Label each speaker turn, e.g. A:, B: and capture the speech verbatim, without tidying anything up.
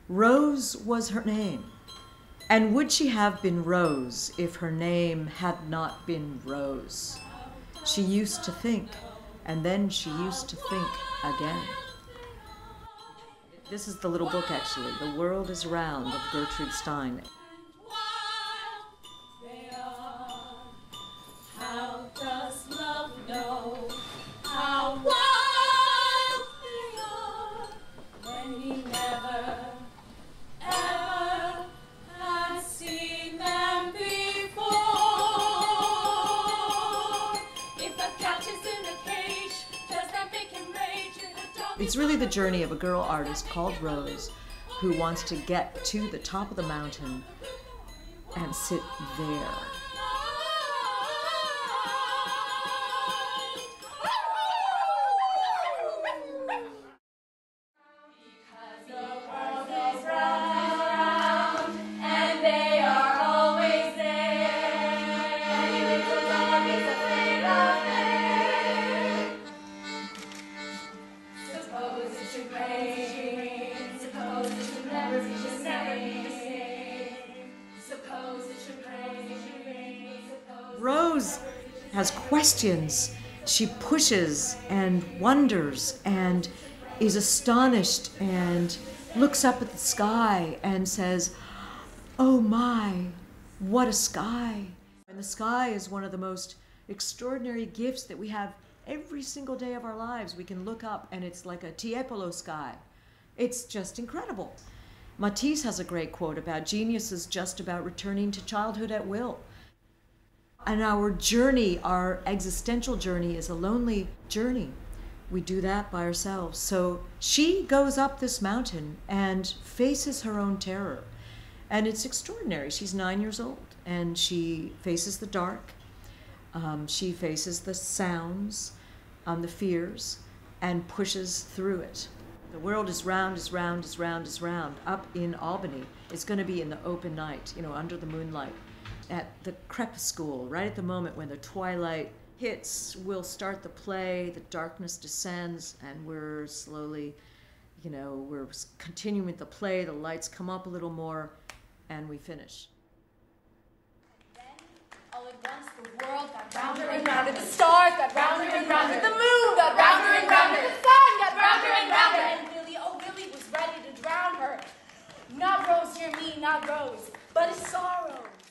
A: Rose was her name. And would she have been Rose if her name had not been Rose? She used to think, and then she used to think again. This is the little book, actually, The World is Round of Gertrude Stein.
B: How does love know how wild they are when he never, ever had seen them before? If a cat is in a cage, does that make him rage? If a dog
A: It's really the journey of a girl artist called Rose who wants to get to the top of the mountain and sit there. Rose has questions. She pushes and wonders and is astonished and looks up at the sky and says, "Oh my, what a sky." And the sky is one of the most extraordinary gifts that we have every single day of our lives. We can look up and it's like a Tiepolo sky. It's just incredible. Matisse has a great quote about genius is just about returning to childhood at will. And our journey, our existential journey, is a lonely journey. We do that by ourselves. So she goes up this mountain and faces her own terror. And it's extraordinary. She's nine years old and she faces the dark. Um, she faces the sounds, um, the fears, and pushes through it. The world is round, is round, is round, is round. Up in Albany, it's going to be in the open night, you know, under the moonlight. At the crepuscule, right at the moment when the twilight hits, we'll start the play, the darkness descends, and we're slowly, you know, we're continuing with the play, the lights come up a little more, and we finish.
B: And then, all at once, the world got rounder and rounder, the stars got rounder and rounder, the moon got rounder and rounder, the sun got rounder and rounder, and Billy, oh Billy was ready to drown her. Not Rose, hear me, not Rose, but a sorrow.